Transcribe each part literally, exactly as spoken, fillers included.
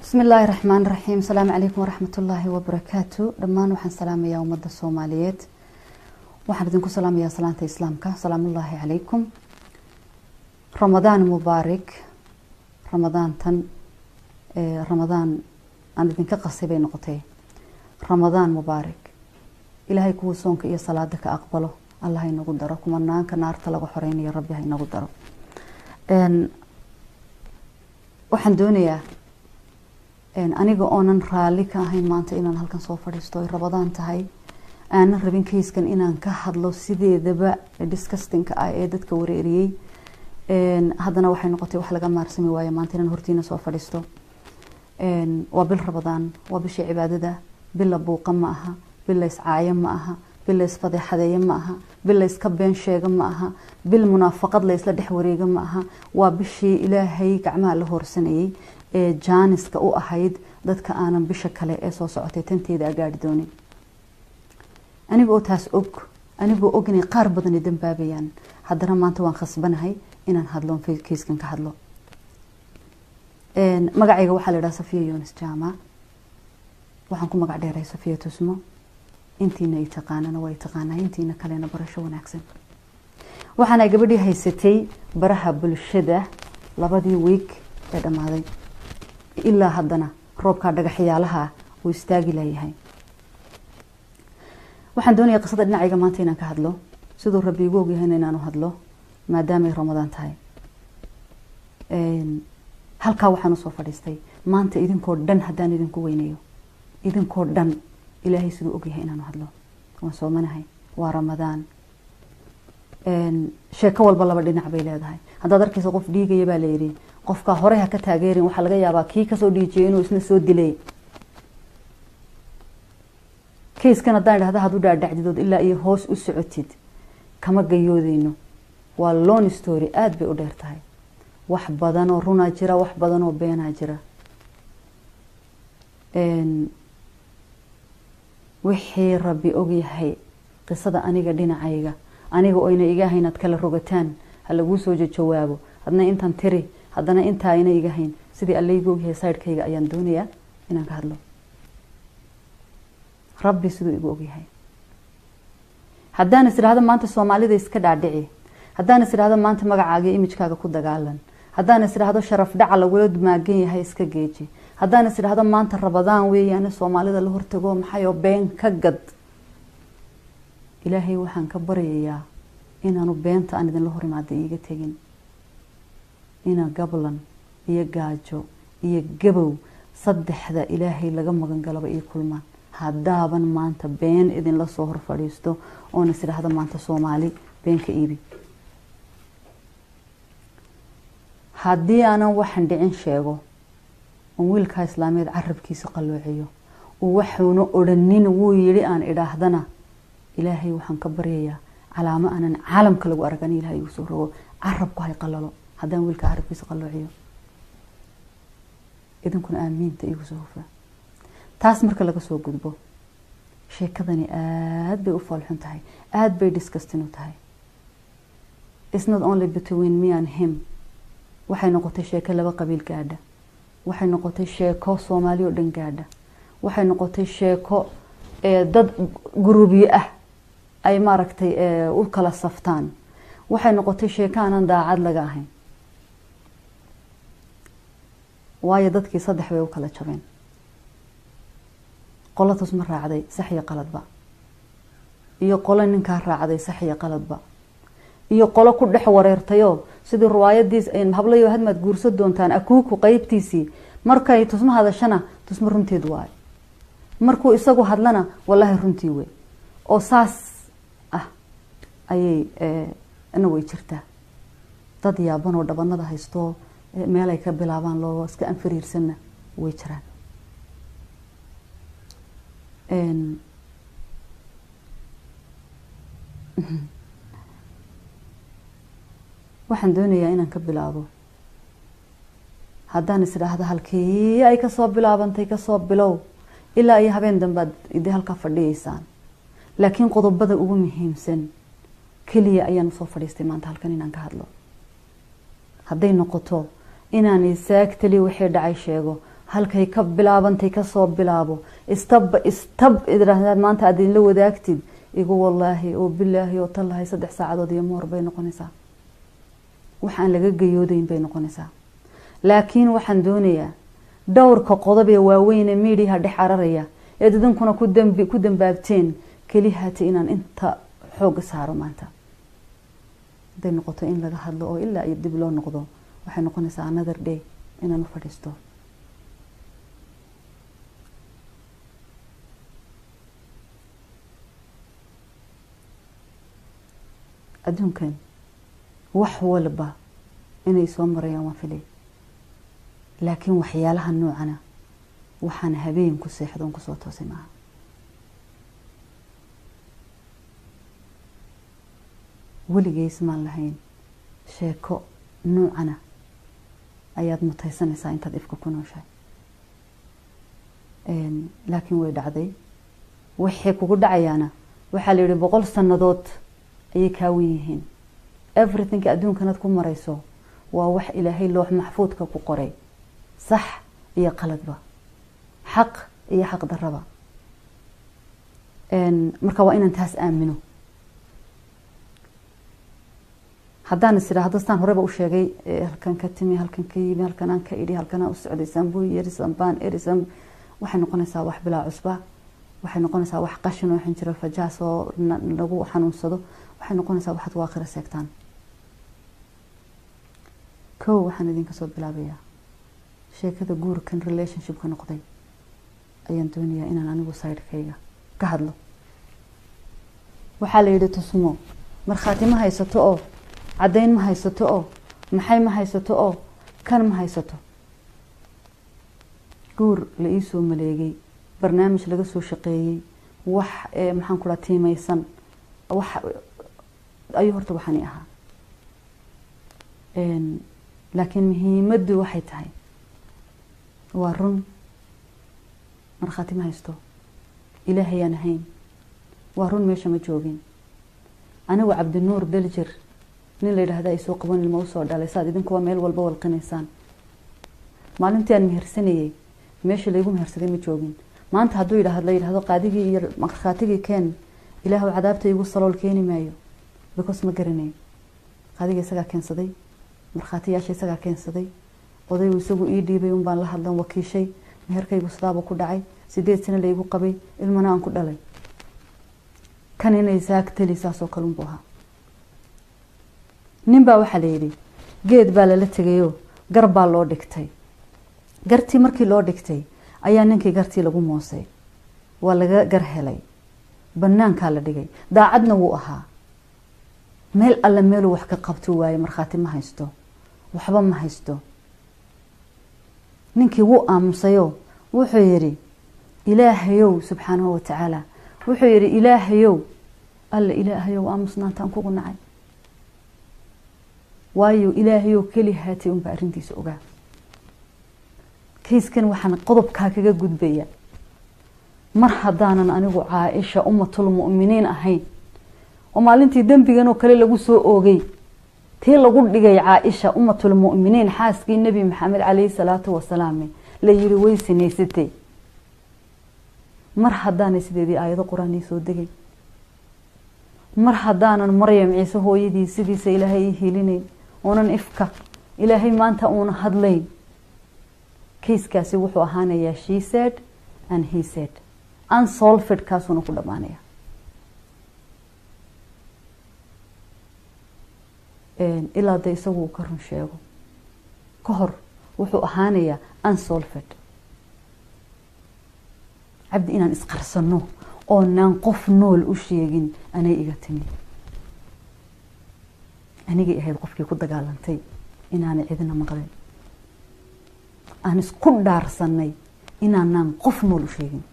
بسم الله الرحمن الرحيم. السلام عليكم ورحمة الله وبركاته. دمان وحن سلام يا أمة الصوماليات وحن بدنكم سلام يا سلامة إسلامك. سلام الله عليكم. رمضان مبارك. رمضان تن رمضان أنا بدنك قصي بين نقطتين. رمضان مبارك. إلهي كو صونك يا صلاتك أقبله. الله ينقدركم أنك نار تلقى حرين يا ربي ينقدرك. إن وحن دنيا aniga oonan raali ka ahayn maanta inaan halkan soo fadhiisto ay Ramadaan tahay aan rabin kiiskan inaan ka hadlo sideedaba disgusting-ka ah ee dadka wareeriyay een hadana waxay noqotay wax laga maarsami waayo maanta inaan hortiina soo fadhiisto een waa bil Ramadaan waa bishii cibaadada bil buuqa ma aha bil iscaaya ma aha bil isfadeexadeeya ma aha bil iska been sheega ma aha bil munaafaqad la isla dhex wareega ma aha waa bishii Ilaahay gacmaha la horsanayay ee jaaniska u ahayd dadka aanan bisha kale ee soo socotay tanteeda gaari doonin anigu taas og anigu og inay qaar badan dambaabiyaan haddana maanta waan khasbanahay inaan hadlo kiiskan ka hadlo een magacayga waxa la yiraahdaa Safiya Yunus Jaama waxaan ku magac dheeray Safiya Tusmo intiina ay taqaanana way taqaanaa intiina kalena barasho wanaagsan waxaan ay gabadhii haysatay baraha bulshada labadii week ee dhamaaday ilaa haddana roobka dhagaxyaalaha uu istaagi leeyahay waxaan doonayaa qisada dhinacayga maanta inaan ka hadlo sidoo rabbi igu ogyahay inaan u hadlo maadaama ay Ramadaan tahay een halka waxaan soo fadhiistay maanta idinkoo dhan hadaan idinku weynayo idinkoo dhan Ilaahay sidoo ogyahay inaan u hadlo waan soo manahay waa Ramadaan een sheeko walba laba dhinac bay leedahay hadda darkiisa qof dhiigaya baa leeyahay qofka hore ha ka taageerin waxa laga yaabaa kii ka soo dhiijay inuu isna soo dilay kiiskan hadaan idhaahdo hadu dhaadhacdidood ilaa iyo hoos u socotid kama gayoodeyno waa long story aad bay u dheer tahay wax badan oo runa jira wax badan oo been jira een wixii rabbi ogyahay qisada aniga dhinacayga aniga oo ina iga haynad kala rogataan hal lagu soo jawaabo hadna intan tiri hadana inta ayna iga hayn sidii Alle igu ogyahay side-kayga ayaan doonayaa inaan ka hadlo rabbi sidoo igu ogyahay hadaan isiraahdo maanta Soomaalida iska dhaadhici hadaan isiraahdo maanta magacaaga image-kaaga ku dagaalan hadaan isiraahdo sharaf dhaca la wada maagan yahay iska geeji hadaan isiraahdo maanta Ramadaan weeyaan Soomaalida la hortago maxay oo been ka gad Ilaahay waxaan ka baryayaa inaanu beenta aan idin la horimaado iiga tagin ina gablan iyo gaajo iyo gabow saddexda Ilaahay laga magan galaba iyo kulmaan hadaaban maanta been idin la soo hor fadhiisto oo isiraahdo maanta Soomaali been ka iibi hadii aanan waxan dhicin sheego oo wiilka islaameed carabkiisa qaloociyo oo waxuuna odanin wuu yiri aan idhaahdana Ilaahay waxaan ka baryayaa calaamo aanan caalamka lagu argan Ilaahay uu soo rogo carabku hay qalalo hadaan wiilka carabkiisa qaloociyo idinkuna aamiinta igu soo hufaa taas marka laga soo gudbo sheekadani aad bay u falxun tahay aad bay disgusting u tahay it's not only between me and him waxay noqotay sheeko laba qabiil gaadha waxay noqotay sheeko Soomaali oo dhan gaadha waxay noqotay sheeko ee dad gurubiye ah ay maaragtay ee u kala saftaan waxay noqotay sheeko aan daacad laga ahayn waayo dadkii saddex way u kala jabeen qoladaas ma raacday sax iyo qaladba iyo qolo ninka raacday sax iyo qaladba iyo qolo ku dhex wareertayo sidii riwaayadiis ay hablayo hadmad guurso doontaan akuuku qaybtiisi markay tusma hadashana tusma runteed waay markuu isagu hadlana wallahi runtii way oo saas ah ayay ee ana way jirtaa dad yaaban oo dhabanada haysto meel ay ka bilaabaan loo iska anfariirsana way jiraan een waxaan doonayaa inaan ka bilaabo hadaan isiraahdo halkii ay ka soo bilaabantay ka soo bilow ilaa ay habeen dambe idii halka fadhiyeysaan laakiin qodobada ugu muhiimsan kaliya ayaan soo fadhiistay maanta halkan inaan ka hadlo haday noqoto inaan exactly wixii dhacay sheego halkay ka bilaabantay ka soo bilaabo istab istab idraahdaad maanta aad la wadaagtid igu wallaahi oo billaahi oo tallahi saddex saacadood iyo moor bay noqonaysaa waxaan laga gayoodayn bay noqonaysaa laakiin waxaan doonayaa dhowrka qodob ee waaweyn ee meediyaha dhex cararaya ee dadankuna ku dambi ku dambaabteen kaliyaata inaan inta xoog saaro maanta haday noqoto in laga hadlo oo ilaa iyo dib loo noqdo waxay noqonaysaa another day inaan u fadhiisto adduunkan wax walba inay soo marayaan waan filay laakiin waxyaalaha noocana waxaan habeen ku seexdo ku soo toosay maaha weligeys maan lahayn sheeko noocana ayaad mutaysanaysaa intaad ifka ku nooshahay laakiin way dhacday waxay kugu dhacayaana waxaa la yidhi boqol sannadood ayay kaawan yihiin everything adduunkanaad ku marayso waa wax ilaahay loox maxfuudka ku qoray sax iyo qaladba xaq iyo xaq darraba marka waa inaan taas aamino haddaan is idhaahdo staan horeba u sheegay halkan ka timi halkan ka yimi halkan aan ka idhi halkan aan u socday sambuu yerisan baan erisan waxay noqonaysaa wax bilaa cusba waxay noqonaysaa wax qashin oo xinjiro fajaas oo lagu xanuunsado waxay noqonaysaa waxaad waa akhira seegtaan kow waxaan idinka soo bilaabayaa sheekada guurkan relationshipka noqday ayaan doonayaa inaan anigu sidekayga ka hadlo waxaa la yidhi tusmo markhaati ma haysato oo caddayn ma haysato oo maxay ma haysato oo kan ma haysato guur la ii soo maleegay barnaamij laga soo shaqeeyey wax maxaan ku dhaha tiimaysan wax ayuu horta waxaani ahaa laakiin muhiimaddu waxay tahay waa run markhaati ma haysto ilaahayaan ahayn waa run meesha ma joogin anigu cabdinuur beljir nin la yidhaahda ay soo qaban ilma usoo dhalay saad idinkuwa meel walba walqinaysaan maalintii aan mehersanayay meesha laygu mehersaday ma joogin maanta hadduu yidhaahdo la yidhaahdo qaadigii iyo markhaatigii keen ilaahu cadaabta igu salool keeni maayo because ma garanay qaadiga isagaa keensaday markhaatiyaasha isagaa keensaday odaygu isagu ii dhiibay un baan la hadlan wakiishay meherkaygu sidaaba ku dhacay sideed sano laygu qabay ilmana aan ku dhalay kan inay saagtali saasoo kale unbuu ahaa nin baa waxaa la yidhi geed baa lala tegayoo gar baa loo dhigtay gartii markii loo dhigtay ayaa ninkii gartii lagu moosay waa laga gar helay banaankaa la dhigay daacadna wuu ahaa meel alle meeluu wax ka qabto waaye markhaati ma haysto waxba ma haysto ninkii wuu aamusayoo wuxuu yidhi ilaahayow subxaanahu watacaala wuxuu yidhi ilaahayow alle ilaahayow aamusnaantaan kugu nacay waayo ilaahayow keli haatay unba arrintiisa ogaa kayskan waxaan qodobkaa kaga gudbaya mar haddaanan anigu caaisha ummatul mu'miniin ahayn oo maalintii dembigan oo kale lagu soo oogay tii lagu dhigay caaisha ummatul mu'miniin xaaskii nebi maxamed calayhi salaatu wasalaam la yiri way sinaysatay mar haddaanan sideedii aayado quraan soo degay mar haddaanan maryam ciise hooyadii sidiisa ilaahay hiilinayn oonan ifka ilaahay maanta uuna hadlayn kayskaasi wuxuu ahaanayaa she said and he said unsolved kaasuna ku dhamaanaya ilaa da isagu uu ka run sheego ka hor wuxuu ahaanayaa unsolved cabdi inaan isqarsano oonaan qof nool u sheegin anay iga timi anigay ahayd qofkii ku dagaalantay inaanay cidina maqlin aan isku dhaarsanay inaanaan qof nool u sheegin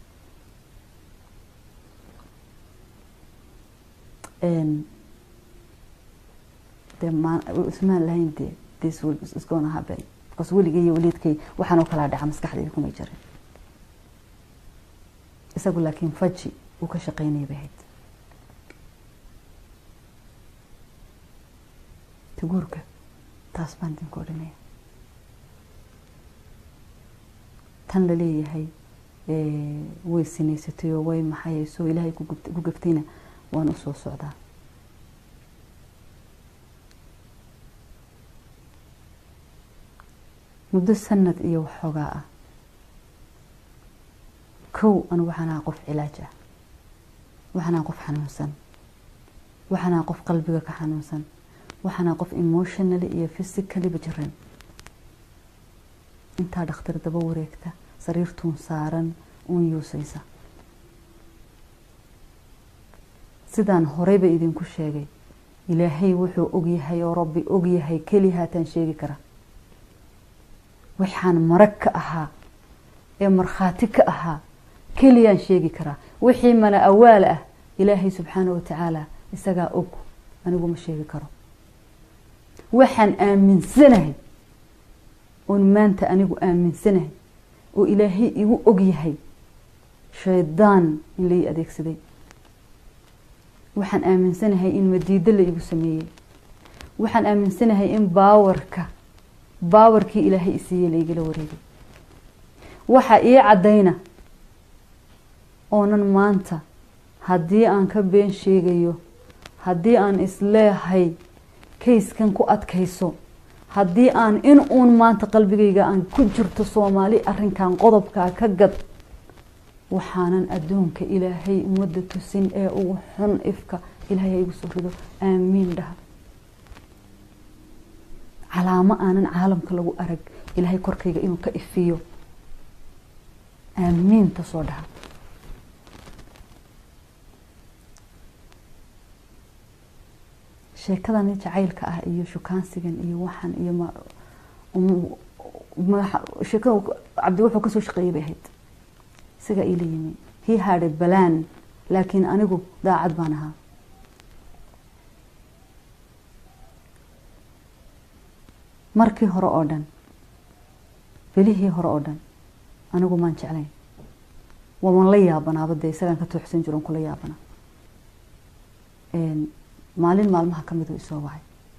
ismaan lahayn de this is gonna happen because weligay iyo waliidkay waxaan oo kala dhaca maskaxdayda kuma jirin isagu laakiin faji uu ka shaqeynay bahayd guurka taas baan idinku odhanaya tan la leeyahay ee way sinaysatay oo way maxayso ilaahay ku ku gaftayna waan u soo socdaa muddo sanad iyo waxoogaa ah kow anu waxaan qof cilaaj ah waxaan qof xanuunsan waxaan qof qalbiga ka xanuunsan waxaan qof emotionally iyo physically bajiran inta dhakhtar daba wareegta sariirtuun saaran uun yuusaysa sidaan horeyba idinku sheegay ilaahay wuxuu og yahay oo rabbi og yahay keli haatan sheegi kara waxaan marag ka ahaa ee markhaati ka ahaa keliyaan sheegi karaa wixii mana awaal ah ilaahay subxaanahu wa tacaala isagaa og anigu ma sheegi karo waxaan aaminsanahay oon maanta anigu aaminsanahay oo ilaahay igu og yahay shaydaan in la ii adeegsaday waxaan aaminsanahay in madiida la igu sameeyey waxaan aaminsanahay in baawarka baawarkii ilaahay isiiyey la igala wareegay waxa ii caddayna oonan maanta haddii aan ka been sheegayo haddii aan isleehay kayskan ku adkayso haddii aan in uun maanta qalbigayga aan ku jirto soomaali arrinkan qodobkaa ka gad waxaanan adduunka ilaahay ummadda tusin ee ugu xun ifka ilaahay igu soo rido aamiin dhaha calaamo aanan caalamka lagu arag ilaahay korkayga inuu ka ifiyo aamiinta soo dhaha sheekadan jacaylka ah iyo shukaansigan iyo waxan iyo ma sheekada cabdi wuxuu ka soo shaqeeyay bay ahayd isaga ila yimi he had a plan laakiin anigu daacad baan ahaa markii hore oo dhan bilihii hore oo dhan anigu maan jeclayn waan la yaabanaaba dee isagaan ka tuuxsan jiron kula yaabana maalin maalmaha ka mid uu isoo wacay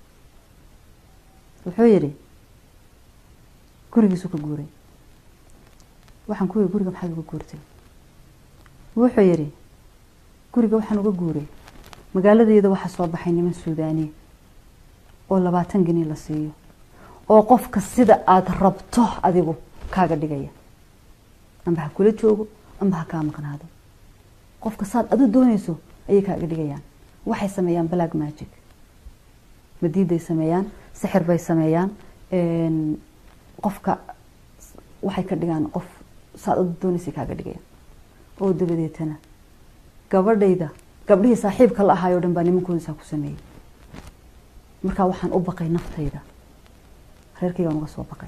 wuxuu yidhi gurigiisu ka guuray waxaan ku yidhi guriga maxaad uga guurtay wuxuu yidhi guriga waxaan uga guuray magaaladeeda waxaa soo baxay niman suudaaniya oo labaatan geni la siiyo oo qofka sida aad rabto adigu kaaga dhigaya amba ha kula joogo amba ha kaa maqnaado qofka saad adu doonayso ayay kaaga dhigayaan waxay sameeyaan black magic madiiday sameeyaan sixir bay sameeyaan een qofka waxay ka dhigaan qof saad adu doonayso kaaga dhigayaan oo dabadeetana gabadhayda gabdhihii saaxiibka la ahaayoo dhan baa nimankooda ku sameeyay marka waxaan u baqay naftayda reerkayga uga soo baqay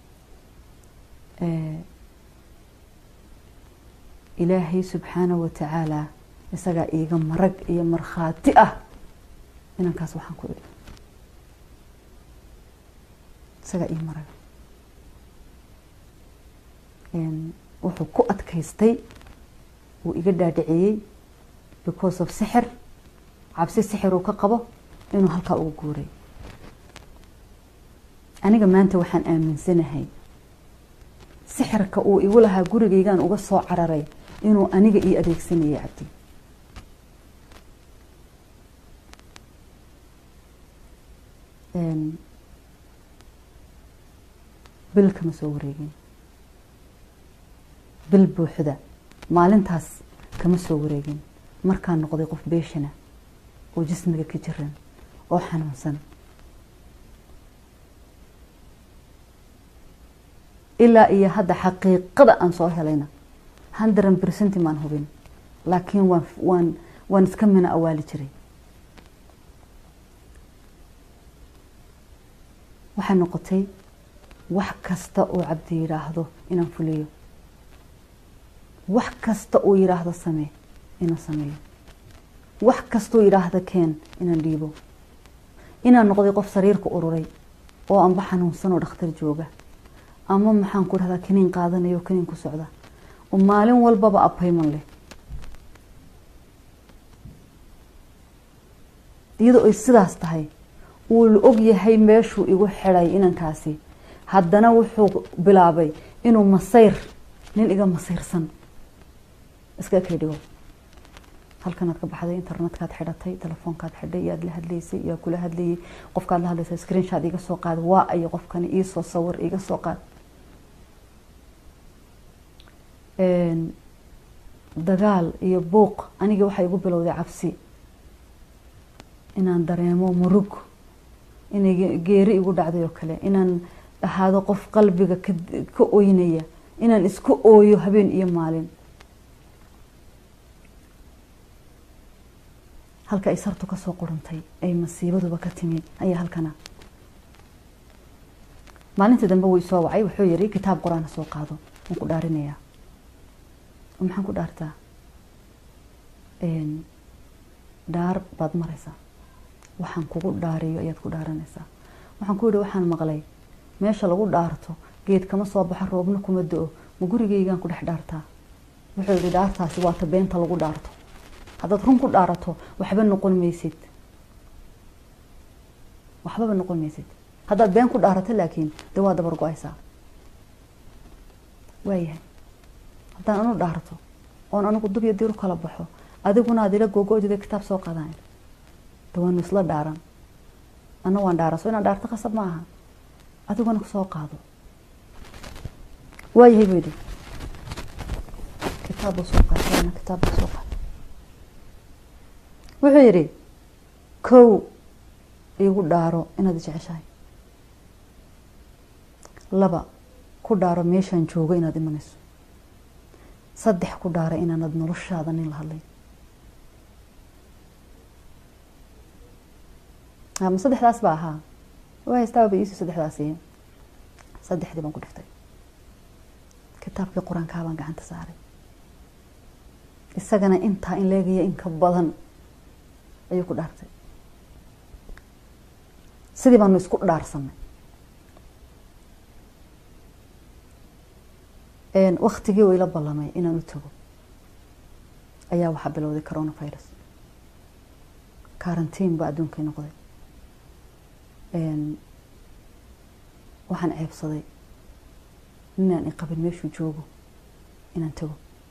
ee ilaahay subxaanahu wa tacaala isagaa iiga marag iyo markhaati ah inankaas waxaan ku idhi isagaa ii marag wuxuu ku adkaystay wuu iga dhaadhiciyey because of sixir cabsi sixir uu ka qabo inuu halkaa ugu guuray aniga maanta waxaan aaminsanahay sixirka uu igu lahaa gurigaygaan uga soo cararay inuu aniga ii adeegsanayay cabdi bil kama soo wareegin bil buuxda maalintaas kama soo wareegin markaan noqday qof beeshana oo jismiga ka jiran oo xanuunsan ilaa iyo hadda xaqiiqada aan soo helayna hundred percent maan hubin laakiin waan waan waan iska mina awaali jiray waxaa noqotay wax kasta oo cabdi yiraahdo inaan fuliyo wax kasta oo yiraahdo samee inaan sameeyo wax kasta oo yiraahdo keen inaan dhiibo inaan noqday qof sariirka ururay oo aan baxanuunsan oo dhakhtar jooga ama maxaan ku rahdaa kiniin qaadanayo kiniin ku socda oo maalin walbaba appointment leh iyadoo ay sidaas tahay uu la og yahay meeshuu igu xiray inankaasi haddana wuxuu bilaabay inuu masayr nin iga masiirsan iska keedigo halkan aad ka baxday internetkaad xidhatay telefoonkaad xidhay iyo aad la hadlaysay iyo kula hadlayay qofkaad la hadlaysay screenshot iga soo qaad waa ay qofkani ii soo sawir iga soo qaad een dagaal iyo buuq aniga waxa igu bilowday cabsi inaan dareemo murug inay geeri igu dhacday oo kale inaan ahaado qof qalbiga ka ooynaya inaan isku ooyo habeen iyo maalin halka ay sartu ka soo qorantay ay masiibaduba ka timi ayaa halkana maalintii dambe wuu soo wacay wuxuu yiri kitaab quraan soo qaado waan ku dhaarinaya maxaan ku dhaartaa een daar baad maraysaa waxaan kugu dhaariyo ayaad ku dhaaranaysaa waxaan ku yiri waxaan maqlay meesha lagu dhaarto geed kama soo baxo roobna kuma da'o ma gurigeygaan ku dhex dhaartaa wuxuu yiri dhaartaasi waa ta beenta lagu dhaarto haddaad run ku dhaarato waxba noqon maysid waxba noqon maysid haddaad been ku dhaarato laakiin de waa dabar go'aysaa waayahay haddaan anu dhaarto oon anigu dub iyo diru kala baxo adiguna aad ila gogoodida kitaab soo qaadaan de waanu isla dhaaran ana waan dhaaraso inaan dhaarto qasab ma aha adiguna soo qaado waayahay buu yidhi kitaab soo qaadana kitaab soo qaad wuxuu yiri kow igu dhaaro inaad jeceshahay laba ku dhaaro meeshan joogo inaad imanayso saddex ku dhaaro inaanad noloshaada nin la hadlay ama saddexdaas baa ahaa waa istaaba iisu saddexdaas iyo saddexdii baan ku dhiftay kitaabkii quraanka baan gacanta saaray isagana inta in leegaya in ka badan ayuu ku dhaartay sidii baanu isku dhaarsanay een waqtigii uu ila ballamay inaan u tago ayaa waxa bilowday coronavirus quarantine ba adduunka noqday een waxaan ceebsaday inaan iqabin meeshuu joogo inaan tago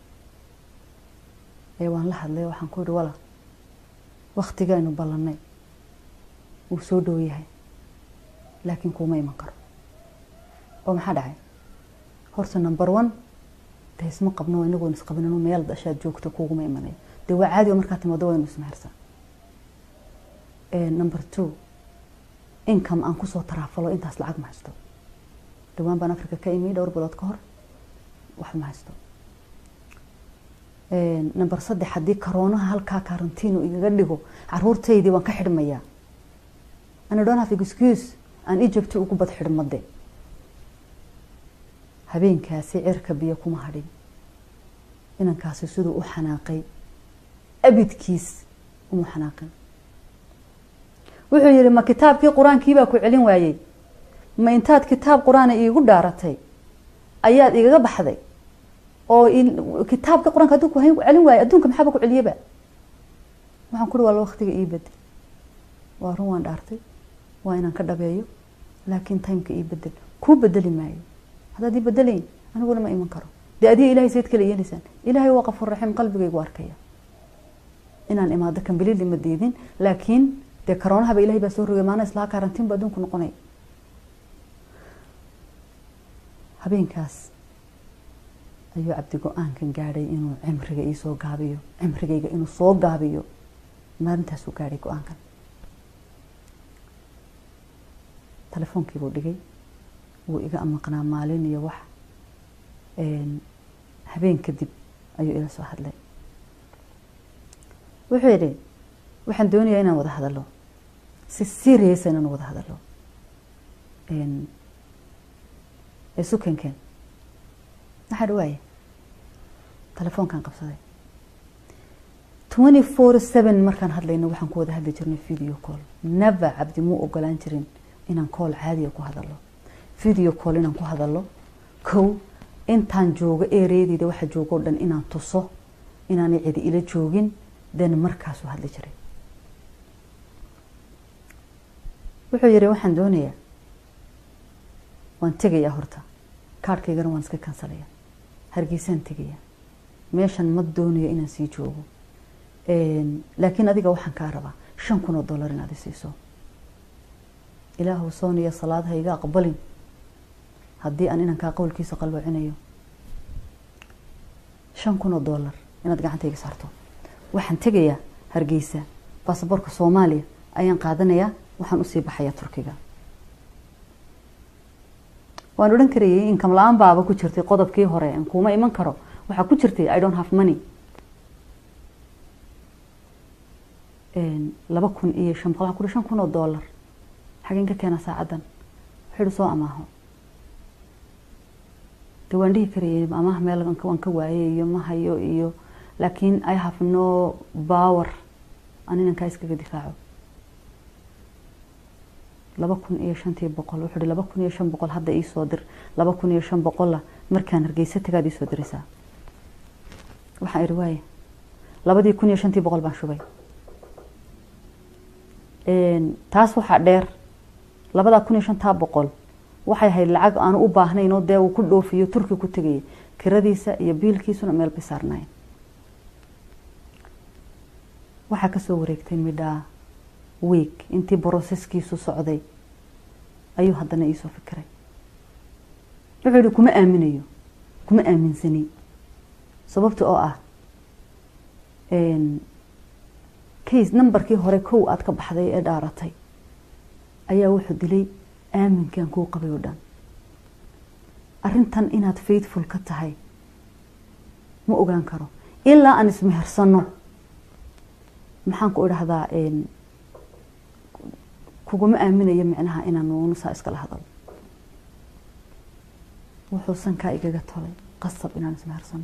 ee waan la hadlay waxaan ku yiri wala waqtigaanu ballanay uu soo dhow yahay laakiin kuma iman karo oo maxaa dhacay horta number one taysma qabno inagoon isqabinano meel dashaad joogto kuuguma imanay de waa caadi oo markaa timaado waynu ismaharsan ee number two income aan ku soo taraafalo intaas lacag ma haysto dhawaan baan Afrika ka imid dhowr bilood ka hor wax ma haysto ee number saddex hadii corona halka quarantine igaga dhigo caruurteydii waan ka xidhmayaa ana don't have excuse aan Egypt ugu bad xidhmade habeenkaasi cirka biyo kuma hadhin inankaasi sidoo u xanaaqay abidkiis u xanaaqay wuxuu yiri ma kitaabkii quraankii baa ku celin waayay ma intaad kitaab quraan iigu dhaaratay ayaad igaga baxday oo in kitaabka quraanka haduu ku hayn celin waayay adduunka maxaa ku celiyaba waxaan ku walaal waqtiga ii bedel waa run waan dhaartay waa inaan ka dhabeeyo laakiin timeka ii bedel ku bedeli maayo hada di bedelin aniguna ma iman karo de adii ilaahay sayid kale yeelisan ilaahay waa qafuur raxiim qalbigaygu arkaya inaan imaado kan bilil ma diidin laakiin de corona haba ilaahay baa soo rogay maana isla quarantine badun ku noqonay habeenkaas ayuu Cabdi go'aan kan gaaray inuu cimriga ii soo gaabiyo cimrigayga inuu soo gaabiyo maalintaas uu gaaray go'aankan telefoonkii buu dhigay wuu iga amaqnaa maalin iyo wax een habeen kadib ayuu ila soo hadlay wuxuu yiri waxaan doonayaa inaan wada hadalo si serious inaan wada hadalo een isu keenkeen waxa dhawaay telefoonkan qabsaday twenty-four seven markaan hadlayno waxaan ku wada hadli jirnay video call never Cabdi muu ogolaan jirin inaan call caadi ah ku hadalo video call inaan ku hadalo kow intaan joogo ereedida waxa joogo dhan inaan tuso inaan cid ila joogin dan markaas u hadli jiray wuxuu yiri waxaan doonayaa waan tagayaa horta kaarkaygana waan iska kansalaya hargeysaan tegaya meeshan ma doonayo inaan sii joogo laakiin adiga waxaan kaa rabaa shan kun oo dollar inaad siiso ilaahu sooniya salaad hayga aqbalin haddii aan inankaa qowlkiisa qalloocinayo shan kun oo dollar inaad gacantayga saarto waxaan tegayaa hargeysa baasaboorka soomaaliya ayaan qaadanayaa waxaan usii baxayaa turkiga waan odhan karayay income la-aan baaba ku jirtay qodobkii hore aan kuma iman karo waxaa ku jirtay I don't have money laba kun iyo shan boqol waxaan ku shan kun oo dollar xageen ka keenaa saacadan wuxuu soo amaaho de waan dhihi karayay amaah meel waan ka waayay iyo ma hayo iyo laakiin I have no power aan inankaa iskaga difaaco laba kun iyo shantii boqol wuxuu hi laba kun iyo shan boqol hadda ii soo dir laba kun iyo shan boqola markaan hargeysa tagaad ii soo diraysaa waxaan iri waaye labadii kun iyo shantii boqol baan shubay taas waxaa dheer labadaa kun iyo shantaa boqol waxay ahayd lacag aanu u baahnayn oo dee uu ku dhoofiyo turki ku tegayay kiradiisa iyo biilkiisuna meel bay saarnaayeen waxaa kasoo wareegtay midhaa week intii broseskiisu socday ayuu haddana iisoo fikiray wuxuu yihi kuma aaminayo kuma aaminsani sababta oo ah case numberkii hore kow aad ka baxday ee dhaaratay ayaa wuxuu dilay aaminkan kuu qabay oo dhan arrintan inaad faithful ka tahay ma ogaan karo ilaa aan ismehersano maxaan ku idhahdaa kuguma aaminayo micnaha inaan nuunusaa iskala hadalo wuxuu sankaa igaga tolay qasab inaan ismehersano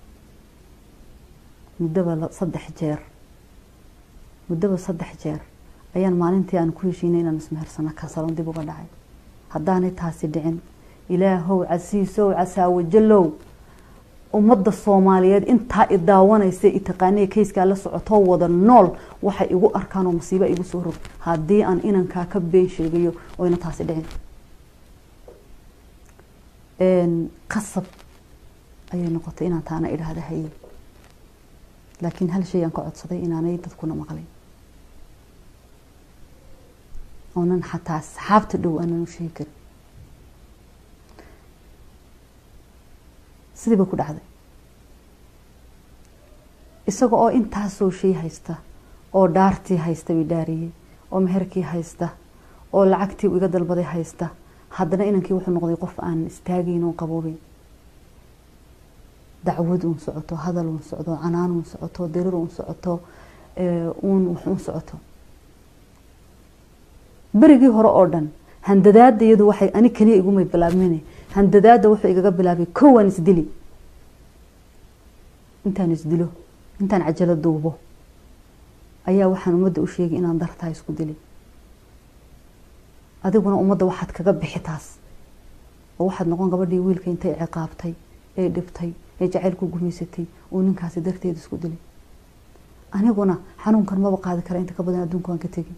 muddaba saddex jeer muddaba saddex jeer ayaan maalintii aan ku heshiinay inaan ismehersano kasalon dib uga dhacay haddaanay taasi dhicin ilaahow casiisow casaawajalow ummadda soomaaliyeed intaa i daawanaysa i taqaaniya kayskaa la socotoo wada nool waxay igu arkaan oo masiiba igu soo rog haddii aan inankaa ka been sheegayo oyna taasi dhicin qasab ayay noqotay inaan taana idhaahda haye laakiin hal shay aan ka codsaday inaanay dadkuna maqlin oonan xataa asxaabta dhow aanan u sheegi karin sidii bay ku dhacday isaga oo intaasoo shay haysta oo dhaartii haysta bay dhaariyey oo meherkii haysta oo lacagtii iga dalbaday haysta haddana inankii wuxuu noqday qof aan istaagayn oo qaboobin dacwad uun socoto hadal uun socdo canaan uun socoto dirir uun socoto uun wax uun socoto berigii hore oo dhan handadaada iyadu waxay ani kaliya igumay bilaabmine handadaada wuxuu igaga bilaabay kowaan isdili intaan isdilo intaan cajalo duubo ayaa waxaan ummadda u sheegay inaan dartaa isku dili adiguna ummadda waxaad kaga bixi taas oo waxaad noqon gabadhii wiilka intay ciqaabtay ee dhibtay ee jacaylku gumaysatay oo ninkaasi darteed isku dilay aniguna xanuunkan maba qaadi kara inta ka badan adduunka waan ka tegi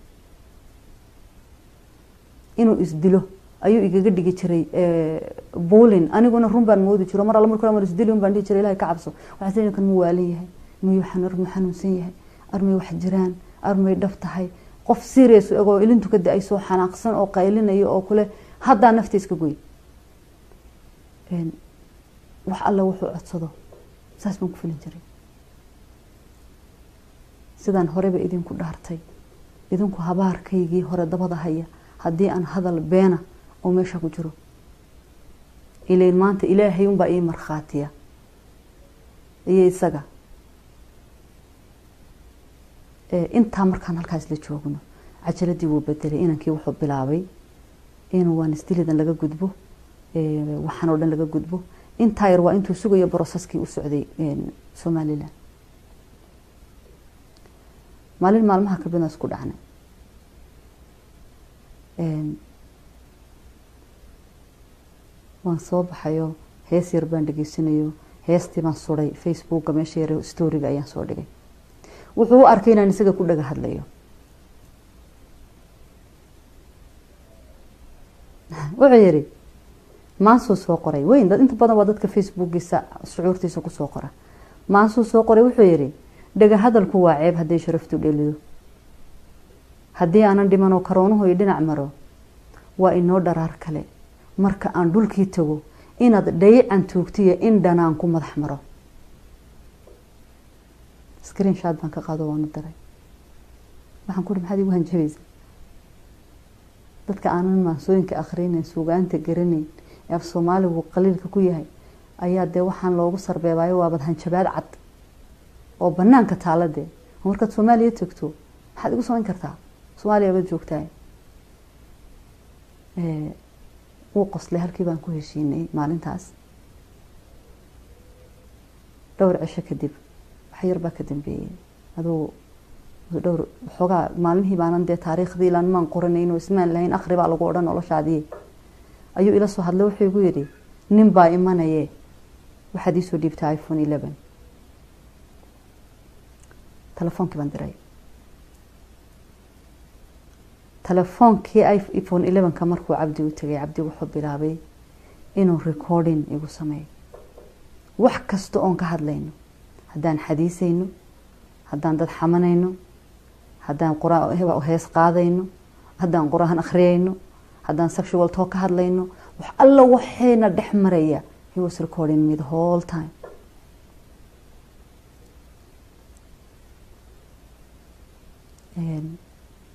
inuu isdilo ayuu igaga dhigi jiray buulin aniguna run baan moodi jiro mar alla markuu mar isdilin baan dhihi jiray ilaahay ka cabso waxaa sidoo kan mu waalan yahay miyuu xanuun mu xanuunsan yahay armay wax jiraan armay dhaf tahay qof serious oo ilintu ka daay soo xanaaqsan oo qaylinayo oo kule hadda naftiis ka gooy een wax alla wuxuu codsado saas baan ku filin jiray sidaan horeba idinku dhaartay idinku habaarkaygii hore dabada haya haddii aan hadal beena oo meesha ku jiro ileen maanta ilaahay un baa ii markhaatiya iyo isaga intaa markaan halkaas la joogno cajaladii wuu bedelay inankii wuxuu bilaabay inuu waan isdilidan laga gudbo waxaan oo dhan laga gudbo intaa yar waa intuu sugayo broseeskii u socday Somaliland maalin maalmaha ka bina isku dhacnay waan soo baxayo hees yar baan dhageysanayo heestii baan suray facebooka meesha yar storyga ayaan soo dhigay wuxuu u arkay inaan isaga ku dhaga hadlayo wuxuu yiri maansuu soo qoray weyn dad inta badan waa dadka facebookiisa shucuurtiisa ku soo qora maansuu soo qoray wuxuu yiri dhaga hadalku waa ceeb haday sharaftu dhelido haddii aanan dhiman oo karoonuhu ay dhinac maro waa inoo dharaar kale marka aan dhulkii tago inaad dhayacan tuugtiya in dhanaan ku madax maro screenshot baan ka qaado waan u diray waxaan ku maxaad igu hanjabaysaa dadka aanan maansooyinka akhrinayn suugaanta garanayn ee af Soomaaligu qaliilka ku yahay ayaa de waxaan loogu sarbeebayo waa bad hanjabaad cad oo banaanka taalade markaad Soomaaliya tagto maxaad igu samayn kartaa Soomaaliya baad joogtaa ee uu qoslay halkii baan ku heshiinay maalintaas dhowr cisho kadib wax yar baa ka dambeeyay adoo dhowr xogaa maalintii baanan dee taariikhdii laan maan qoranayno ismaan lahayn akhri baa lagu odhan noloshaadii ayuu ila soo hadlay wuxuu igu yiri nin baa imanaye waxaad ii soo dhiibtay iPhone eleven telefoonkii baan diray telefoonkii iPhone eleven ka markuu cabdi u tagay cabdi wuxuu bilaabay inuu recording igu sameeyo wax kasta oo ka hadlayno haddaan xadiisayno haddaan dad xamanayno haddaan quraan hees qaadayno haddaan quraan akhriyayno haddaan sexual talk ka hadlayno wax alla waxayna dhex maraya he was recording me the whole time and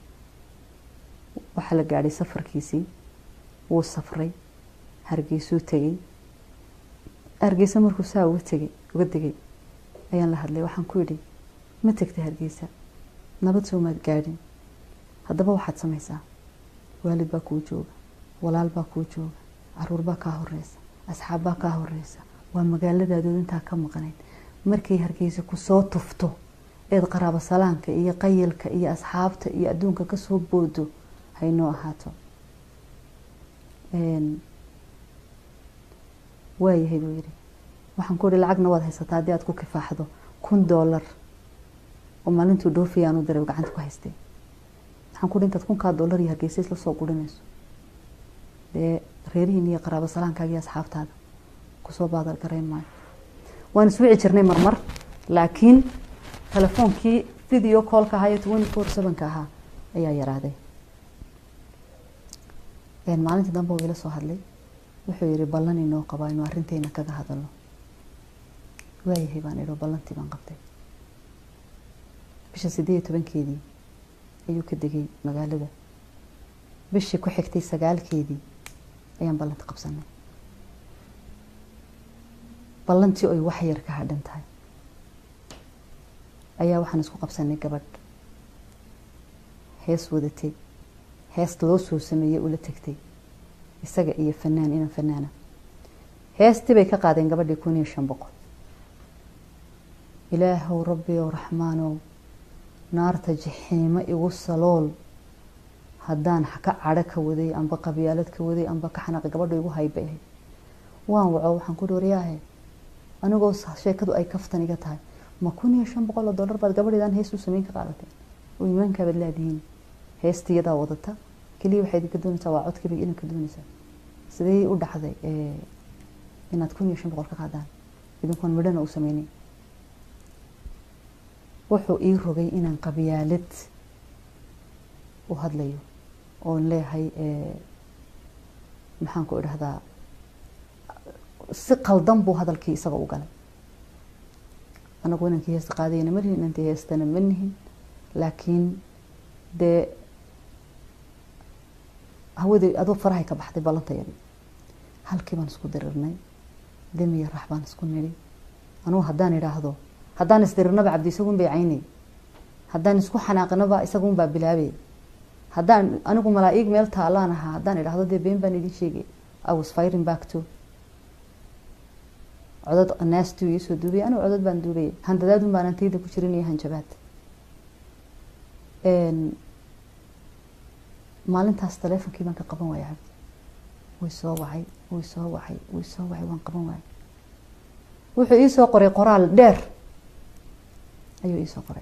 waxa la gaaray safarkiisii wuu safray Hargeysa tagay Hargeysa markuu saa uga tagay uga degay ayaan la hadlay waxaan ku yiri ma tagtay Hargeysa nabad soo ma gaadhin haddaba waxaad samaysaa waalid baa kuu jooga walaal baa kuu jooga caruur baa ka horeysa asxaab baa ka horeysa waa magaaladaadu inta ka maqanayn markay Hargeysa ku soo tufto eed qaraabo salaanka iyo qayilka iyo asxaabta iyo adduunka ka soo boodo hayno ahaato een way haybo yiri waxaan ku yiri lacagna waad haysataa hadii aad ku kifaaxdo kun dollar oo maalintu dhoofiyaan u diray gacanta ku haystay waxaan ku dhintaad kun ka dollar iyo Hargeysa isla soo gurinayso ee reerihiin iyo qaraabo salaankaaga iyo asxaabtaada ku soo baadar gareyn maayo waan iswici jirnay marmar laakiin telefoonkii video call ka ahaa twenty-four seven ka ahaa ayaa yaraaday een maalintii dambe uu ila soo hadlay wuxuu yiri ballan inoo qabaa inuu arinteena kaga hadalno way baan iro ballantii baan qabtay bisha sideed iyo tobankeedii ayuu ka degay magaalada bishii ku xigtay sagaalkeedii ayaan ballanta qabsanay ballantii ay wax yar ka hadhan tahay ayaa waxaan isku qabsanay gabadh hees wadatay hees loo soo sameeyay ula tagtay isaga iyo fanaan ina fanaana heestii bay ka qaadeen gabadhii kun iyo shan boqol ilaahu rabbi oo raxmaano naarta jaxiima igu salool haddaan ka cadho ka waday amba qabyaalad ka waday amba ka xanaaq gabadhu igu haybay waan waco waxaan ku dhooriyaahay anigoo sheekadu ay kaftan iga tahay ma kun iyo shan boqol dollar baad gabadhidan hees u sameyn ka qaadatay oo iimaanka bad laadiin heestiyada wadata kaliya waxay idinka doonaysaa waa codkii bay idinka doonaysaa sidee u dhacday ee inaad kun iyo shan boqol ka qaadaan idinkoon midhana u sameynay wuxuu ii rogay inaan qabyaalad u hadlayo oo leeyahay ee maxaan ku idhahdaa si qaldan buu hadalkii isaga u galay anagu inaan ka heesta qaadayna ma lihin inta heestana ma nihin laakiin de hawada adoo farahay ka baxday ballantayada halkii baan isku dirirnay damiya rax baan isku niri anuu haddaan idhaahdo haddaan isdirirnaba cabdi isagun bay caynay haddaan isku xanaaqnaba isagun baa bilaabay haddaan anigu malaa'iig meel taalaan ahaa haddaan idhaahdo dee been baan idin sheegay I was firing back to codad naastu iyo soo duubay anigu codad baan duubay handadaadun baan antayda ku jirin iyo hanjabaad een maalintaas teleefankii baan ka qaban waayay cabdi way soo wacay way soo wacay way soo wacay waan qaban waayay wuxuu ii soo qoray qoraal dheer ayuu ii soo qoray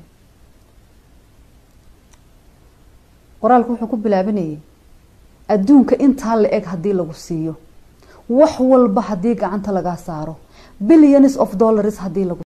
qoraalku wuxuu ku bilaabanayay adduunka inta la eg hadii lagu siiyo wax walba hadii gacanta laga saaro billions of dollars hadii lagu